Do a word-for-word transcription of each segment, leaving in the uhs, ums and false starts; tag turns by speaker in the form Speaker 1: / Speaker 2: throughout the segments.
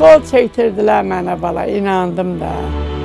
Speaker 1: Qol çəkdirdilər mənə bala, inandım da.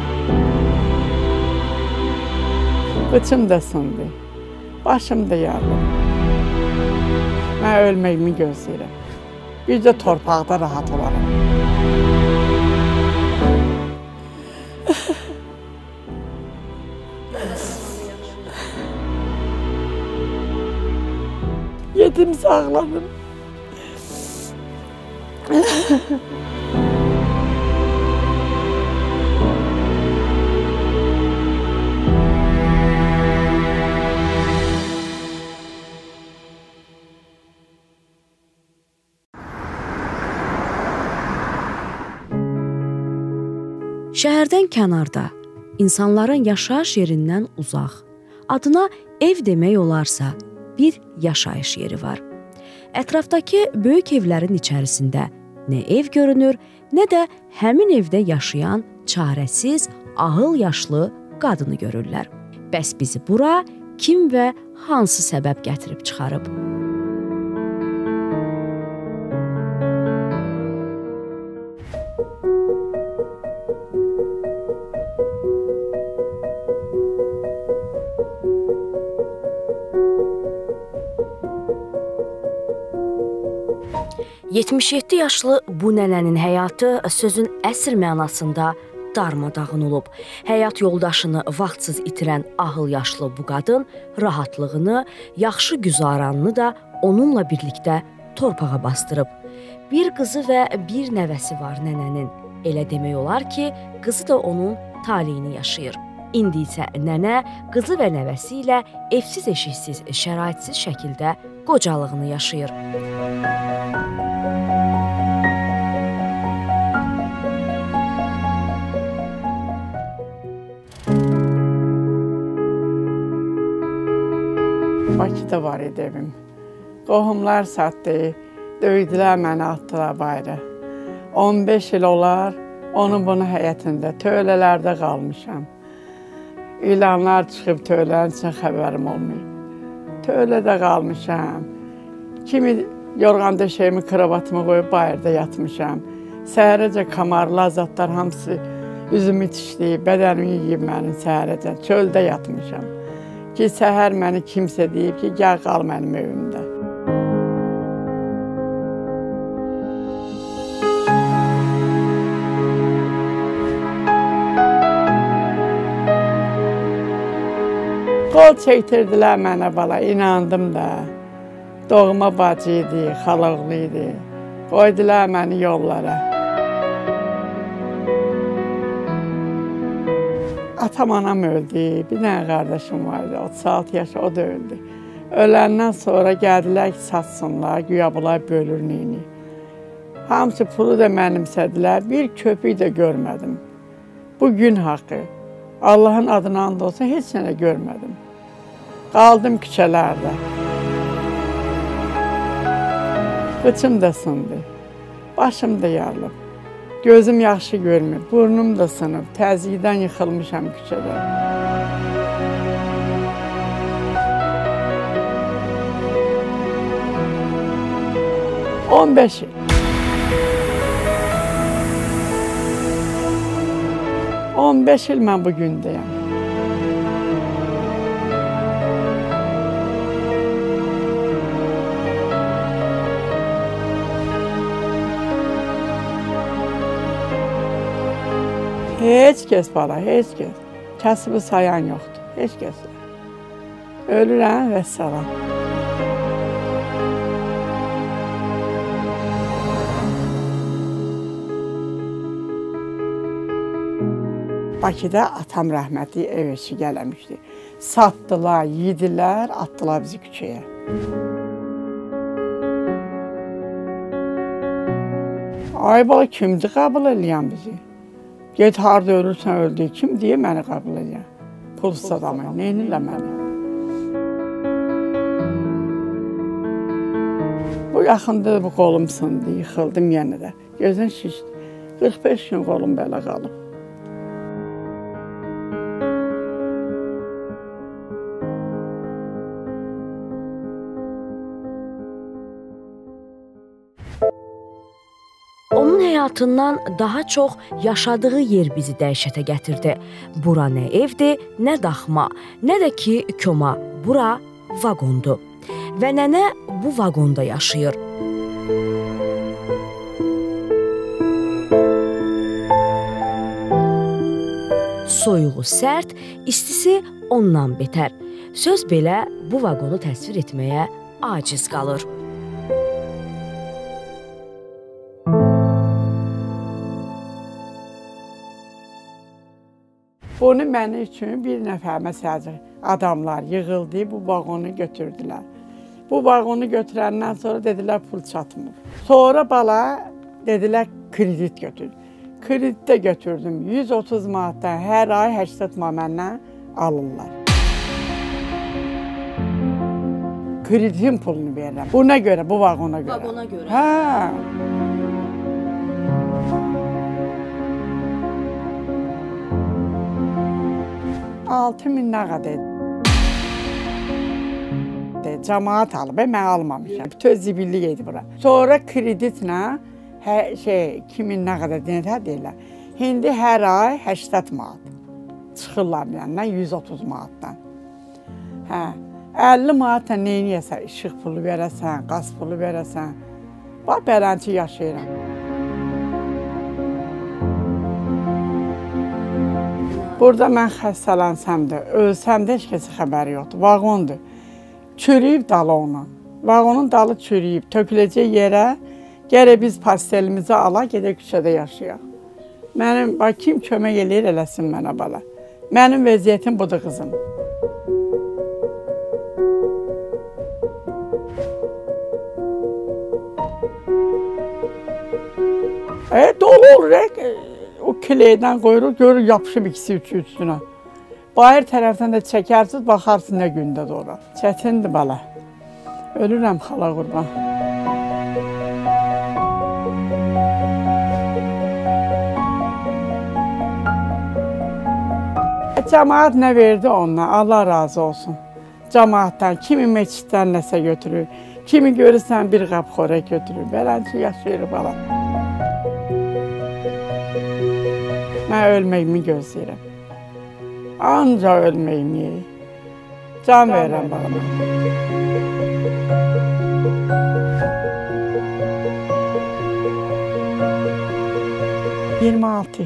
Speaker 1: Qıçım da sındı, başım da yarılır. Mən ölməyimi gözləyirəm. Bir də torpaqda rahat olaram. Yedim sağladım.
Speaker 2: Şəhərdən kənarda, insanların yaşayış yerindən uzaq, adına ev demək olarsa, bir yaşayış yeri var. Ətrafdakı böyük evlərin içərisində nə ev görünür, nə də həmin evdə yaşayan çarəsiz, ahıl yaşlı qadını görürlər. Bəs bizi bura kim və hansı səbəb gətirib çıxarıb? yetmiş yeddi yaşlı bu nənənin həyatı sözün əsl mənasında darmadağın olub. Həyat yoldaşını vaxtsız itirən ahıl yaşlı bu qadın rahatlığını, yaxşı güzaranını da onunla birlikdə torpağa bastırıb. Bir qızı və bir nəvəsi var nənənin. Elə demək olar ki, qızı da onun taleyini yaşayır. İndi isə nənə qızı və nəvəsi ilə evsiz, eşiksiz, şəraitsiz şəkildə qocalığını yaşayır.
Speaker 1: Bakıda var idi evim. Qohumlar satdı, döydülər məni, atdılar bayra. on beş il olar, onun bunu həyətində, tövlələrdə qalmışam. İlanlar çıxıb tövlənin üçün xəbərim olmayıb. Tövlədə qalmışam. Kimi yorğan döşəyimi, kravatımı qoyub bayırda yatmışam. Səhərəcə kamarlı azadlar hamısı üzümü tişləyib, bədənimi yiyib mənim səhərəcə. Çöldə yatmışam. Ki, səhər məni kimsə deyib ki, gəl qal mənim evimdə. Qol çəkdirdilər mənə bala, inandım da. Doğma bacı idi, xalaqlı idi. Qoydular məni yollara. Atam, anam öldü, bir dənə qardaşım vardı, otuz altı yaş, o da öldü. Öləndən sonra gəldilər ki, satsınlar, güya bunlar bölür neyini. Hamısı pulu da mənimsədilər, bir köpük də görmədim. Bu gün haqqı, Allahın adına and olsa heç nə görmədim. Qaldım küçələrdə. Qıçım da sındı, başım da yarılıb. Gözüm yaxşı görmür, burnum da sınıb, təzyiqdən yıxılmışam küçədə. on beş il. on beş il mən bu gündəyəm. Heç kəs bala, heç kəs. Kəsibi sayan yoxdur, heç kəs. Ölürəm və salam. Bakıda atam rəhmətli ev eşi gələmişdi. Satdılar, yedilər, atdılar bizi küçəyə. Ay bala, kimdir qəbul eləyən bizi? Get harada ölürsən öldü, kim deyə məni qəbul edən? Pulsuz adamı, neynirlə məni? Bu yaxında bu qolum sındı, yıxıldım yenə də. Gözün şişdi. qırx beş gün qolum belə qalıb.
Speaker 2: Onun Onun həyatından daha çox yaşadığı yer bizi dəhşətə gətirdi. Bura nə evdir, nə daxma, nə də ki koma. Bura vaqondur. Və nənə bu vaqonda yaşayır. Soyuğu sərt, istisi ondan betər. Söz belə bu vaqonu təsvir etməyə aciz qalır.
Speaker 1: Bunu mənim üçün bir nəfər məsələn adamlar yığıldı, bu vaqonu götürdülər. Bu vaqonu götürəndən sonra dedilər pul çatmır. Sonra bala dedilər kredit götür. Kreditdə götürdüm. yüz otuz manatdan hər ay səksən manat məndən alırlar. Kreditin pulunu verirəm. Buna görə, bu vaqona görə.
Speaker 2: Vaqona görə.
Speaker 1: Hə. altı min nə qədər? Cəmaat alıb, mən almamışam. Bütün zibillik idi bura. Sonra kreditlə hə, şey, iki min nə qədər deyirlər, deyirlər. İndi hər ay səksən manat çıxırlar məndən yüz otuz manatdan. Hə, əlli manatla neyniyəsən? İşıq pulu verəsən, qaz pulu verəsən. Bax, belənçi yaşayıram. Burada mən xəstələnsəm də, ölsəm də heç kəsə xəbəri yoxdur. Vaqondur. Çürüyüb dalı ona. Vaqonun dalı çürüyüb, töküləcək yerə gərək biz pastelimizi ala, gedək küçədə yaşayaq. Mənim, bax, kim kömək eləyir, eləsin mənə bala. Mənim vəziyyətim budur, qızım. E, dolu olur, o kileydən qoyurur, görür, yapışıb ikisi üçü üstünə. Bayır tərəfdən də çəkərsiz, baxarsın nə gündə doğru. Çətindir bala. Ölürəm xala qurban. Cəmaat nə verdi ondan, Allah razı olsun. Cəmaatdan, kimi meçiddən nəsə götürür, kimi görürsən bir qap xörək götürür. Belənçi yaşayır bala. Mən ölməyimi gözləyirəm. Ancaq ölməyimi, can verirəm balama. iyirmi altı.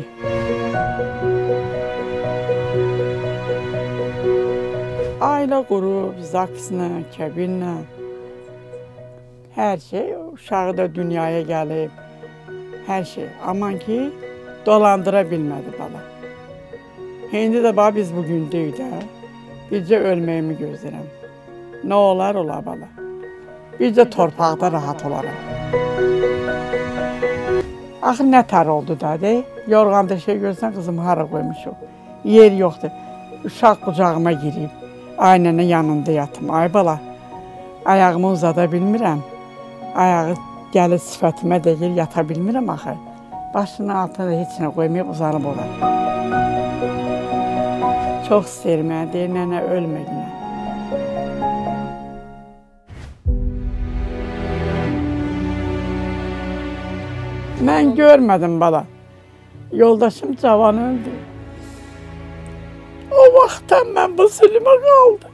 Speaker 1: Ailə qurub, zaksla, kəbinlə, hər şey, uşağı da dünyaya gəlib, hər şey. Aman ki, dolandıra bilmədi bala. İndi də bax, biz bugün deyik də, bircə ölməyimi gözləyirəm. Nə olar, olar bala. Bircə torpaqda rahat olaram. Axı, nə tar oldu da, dey? Yorğanda şey görsən, qızım, hara qoymuşum. Yer yoxdur. Uşaq qucağıma girib. Aynanın yanında yatım. Ay bala, ayağımı uzada bilmirəm. Ayağı gəlir sifətimə deyir, yata bilmirəm axı. Başının altına da heç nə qoymayıb uzanıb olar. Çox istəyir mənə, deyir, nənə ölmə günə. Mən görmədim bala. Yoldaşım cavan öldü. O vaxtdan mən bu zülmə qaldım.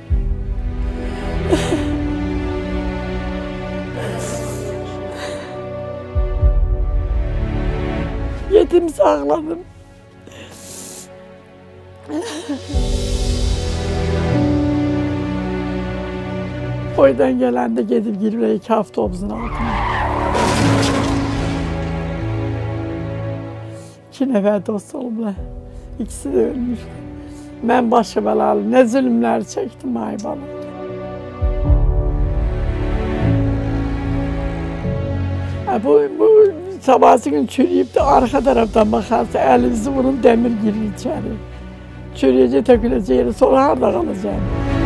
Speaker 1: Yetim sağladım. Boydan gələndə gedib girmək iki avtobusun altına. İki nəfər dost olublar. İkisi də ölmüşdü. Mən başı bəlalı, nə zülmlər çəkdim, ay bala. Bu, bu sabahsı gün çürüyüb də arxa tərəfdən baxarsa, əlinizi vurun, dəmir girir içəri. Çürüyəcək, töküləcək yeri, sonra harada qalacaq?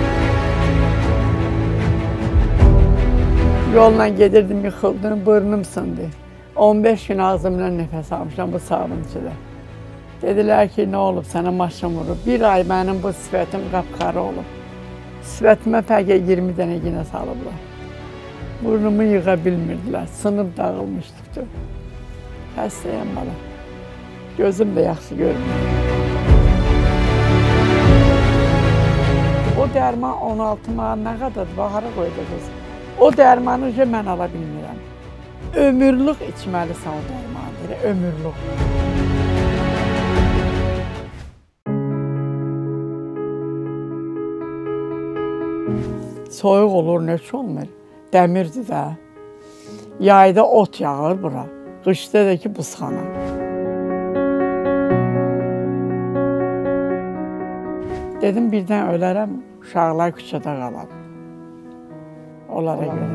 Speaker 1: Yolla gedirdim, yıxıldım, burnum sındı. on beş gün ağzımla nəfəs almışam bu sabunçuda. Dedilər ki, nə olub, sənə maşın vurub. Bir ay mənim bu sifətim qapqara olub. Sifətimə pəqə iyirmi dənə ginə salıblar. Burnumu yığa bilmirdilər, sınıb dağılmışdıqca. Xəstəyəm bala. Gözüm də yaxşı görmür. O dərman on altı manat nə qədərdir, bahara qoyacaqız. O dərmanı mən ala bilmirəm. Ömürlük içməlisən o dərmanı, ömürlük. Soyuq olur, nöç olmur. Dəmirdir də. Yayda ot yağır bura. Qışda da ki buzxana. Dedim birdən ölərəm, uşaqlar küçədə qalar. Onlara görə.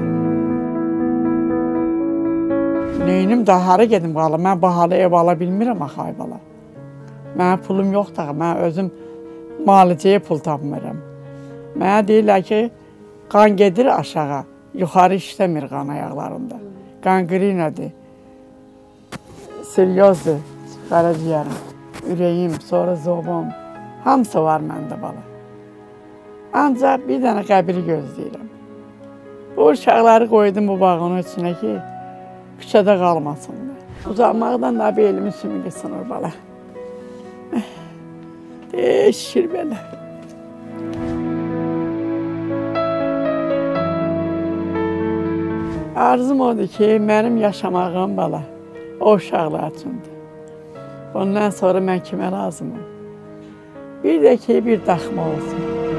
Speaker 1: Neynim daha gedim qala. Mən bahalı ev ala bilmirəm axı ay bala. Mənə pulum yoxdur, mən özüm müalicəyə pul tapmıram. Mənə deyirlər ki, qan gedir aşağı, yuxarı işləmir qan ayaqlarında. Qanqrinadır, siryozdur, qaraciyərim, ürəyim, sonra zobum, hamısı var məndə bala. Ancaq bir dənə qəbiri gözləyirəm. Bu uşaqları qoydum bu bağının içinə ki, küçədə qalmasınlar. Uzanmaqdan da belimin sümüqü sınır bala. Şükür belə. Arzum odur ki, mənim yaşamağım bala, o uşaqlar üçündür. Bundan sonra mən kimə lazımım? Bir də ki, bir daxma olsun.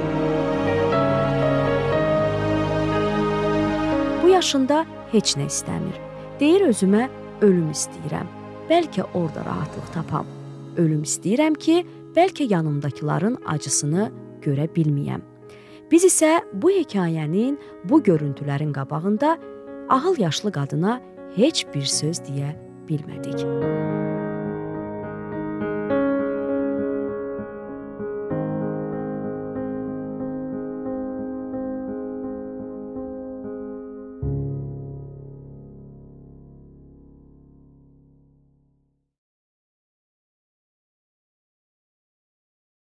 Speaker 2: Bu yaşında heç nə istəmir. Deyir özümə, ölüm istəyirəm. Bəlkə orada rahatlıq tapam. Ölüm istəyirəm ki, bəlkə yanımdakıların acısını görə bilməyəm. Biz isə bu hekayənin, bu görüntülərin qabağında ahıl yaşlı qadına heç bir söz deyə bilmədik.